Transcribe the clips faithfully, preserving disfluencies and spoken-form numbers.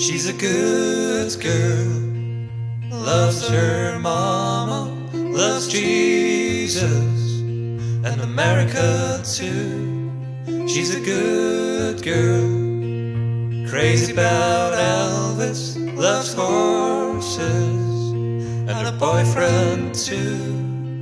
She's a good girl, loves her mama, loves Jesus and America too. She's a good girl, crazy about Elvis, loves horses and a boyfriend too.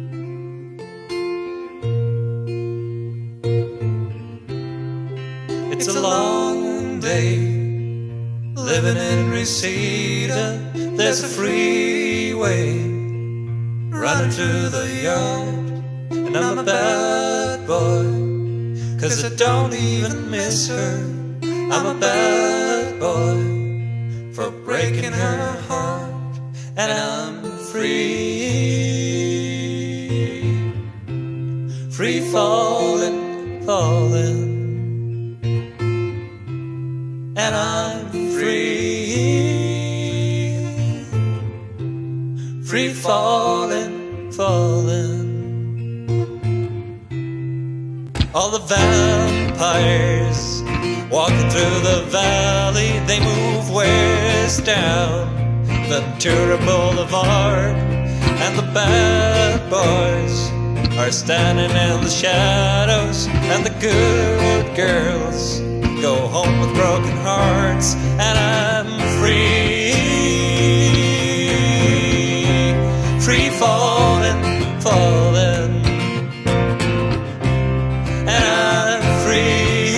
It's a long day living in Reseda. There's a freeway running through the yard, and I'm a bad boy, 'cause I don't even miss her. I'm a bad boy for breaking her heart, and I'm free, free falling, falling, and I'm free, free falling, falling. All the vampires walking through the valley, they move west down Ventura Boulevard, and the bad boys are standing in the shadows, and the good girls go home with broken hearts, and I'm free, free falling, falling, and I'm free,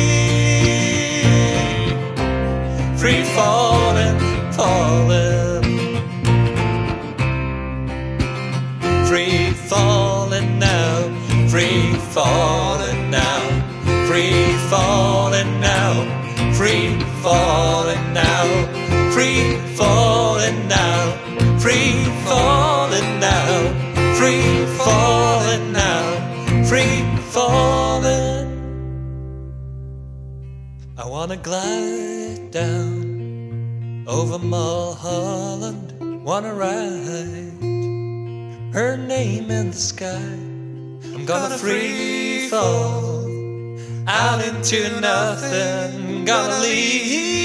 free falling, falling, free falling now, free falling now, free falling now, free falling now, free falling now, free falling now, free falling now, free falling. I wanna glide down over Mulholland, wanna write her name in the sky. I'm gonna free fall out into nothing, gonna leave